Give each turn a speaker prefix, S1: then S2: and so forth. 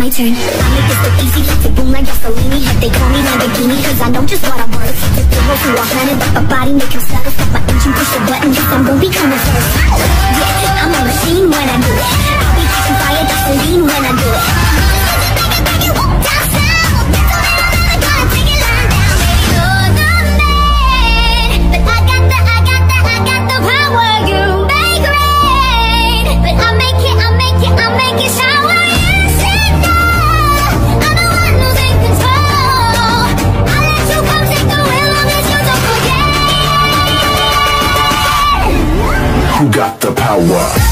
S1: My turn. I make this look easy, let it boom like Gasolini. Head they call me Lamborghini, cause I know just what I'm worth. Just the roll through 100, but my body make him stutter. Stop my engine, push the button, cause I'm gon' be coming first. Yeah, I'm a machine when I do it. I'll be catching fire, gasoline when I do it.
S2: Who got the power?